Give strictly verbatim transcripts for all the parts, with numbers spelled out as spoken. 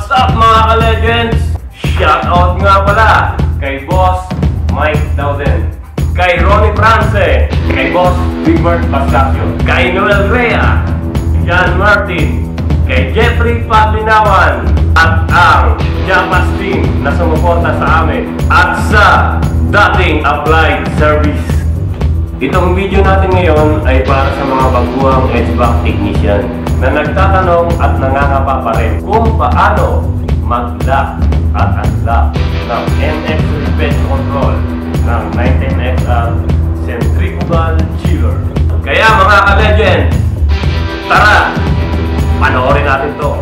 What's up mga ka-legends? Shoutout nga pala kay Boss Mike Dowden, kay Ronnie France, kay Boss Wilbert Bastacio, kay Noel Rea, John Martin, kay Jeffrey Patlinawan, at ang Japas team na sumuporta sa amin, at sa dating Applied Service. Itong video natin ngayon ay para sa mga baguhang H V A C technician na nagtatanong at nangangapa pa rin kung paano mag-lock at unlock ng N X Suspension Control ng nineteen X R Centrifugal Chiller. Kaya mga ka-legend, tara! Panoorin natin to!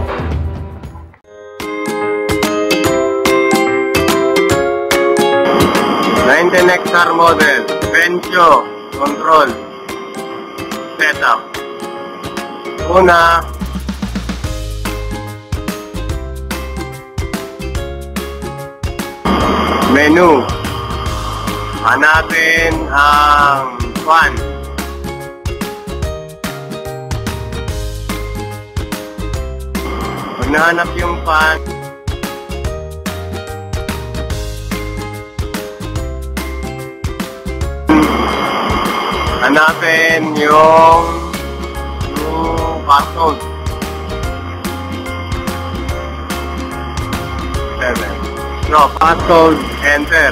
nineteen X R model, Bencho Control Setup. Una, menu. Hanapin ang fan. Pag nahanap yung fan, hanapin yung yung passcode. Seven. No, passcode, enter.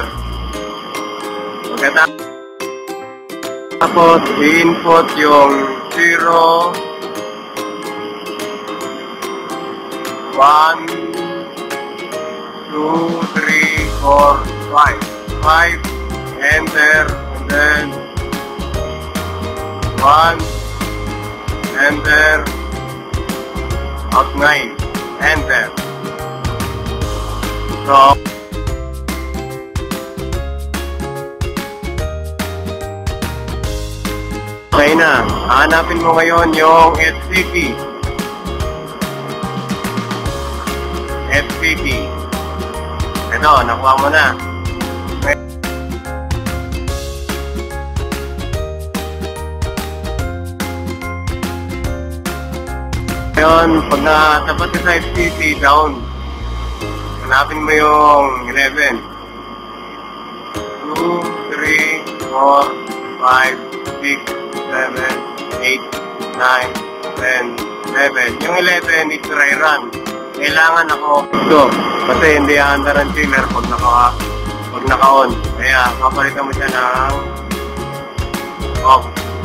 Tapos i-input yung zero, one, two, three, four, five. five, enter, and then one, enter, out nine, enter. So, okay na. Hanapin mo ngayon yung F C P. F C P. Ito, nakuha mo na. Ngayon, pag natapat ka sa F C P, down. Hanapin mo yung eleven. two, three, four, five, six, seven, eight, nine, ten, eleven. Yung eleven is dry run. Kailangan ako ito. Kasi hindi handa ng chiller pag naka pag naka-on. Kaya papalitan mo siya ng off.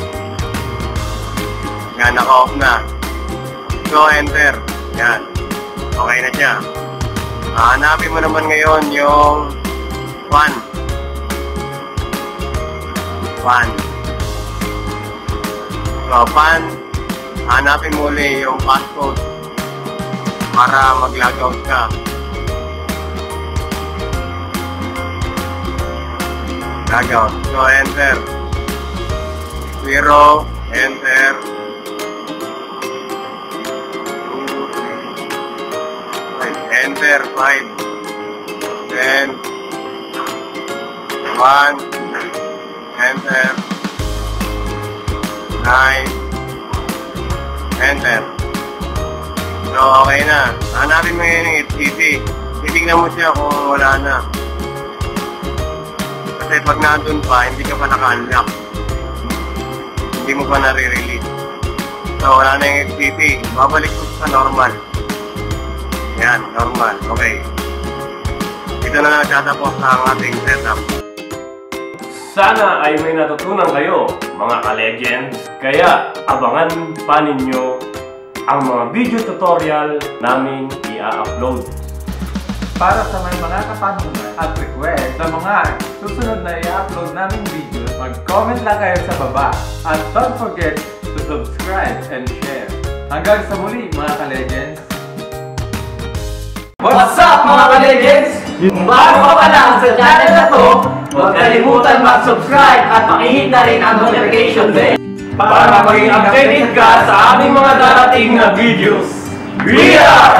Yan, naka-off na. So, enter. Yan. Okay na siya. Hanapin mo naman ngayon yung fan. Fan. So, fan. Hanapin mo ulit yung passcode para mag-logout ka. Logout. So, enter. Zero. Enter. Enter, five, then one, enter, nine, enter. So, okay na. Hanapin mo yun yung H C P. Titignan mo siya kung wala na. Kasi pag nandun pa, hindi ka pa naka-unlock. Hindi mo pa nare-release. So, wala na yung H C P. Babalik ko sa normal. Yan, normal. Okay. Ito na nagtatapos ang ating setup. Sana ay may natutunan kayo, mga ka-legends. Kaya, abangan pa ninyo ang mga video tutorial namin i-upload. Para sa may mga katanungan at request sa mga susunod na i-upload naming videos, mag-comment lang kayo sa baba. At don't forget to subscribe and share. Hanggang sa muli, mga ka-legends. What's up mga ka-legends? Kung bago ka pa lang sa channel na to, huwag kalimutan mag-subscribe at pakihit na rin ang notification bell para maging updated ka sa aming mga darating na videos. We are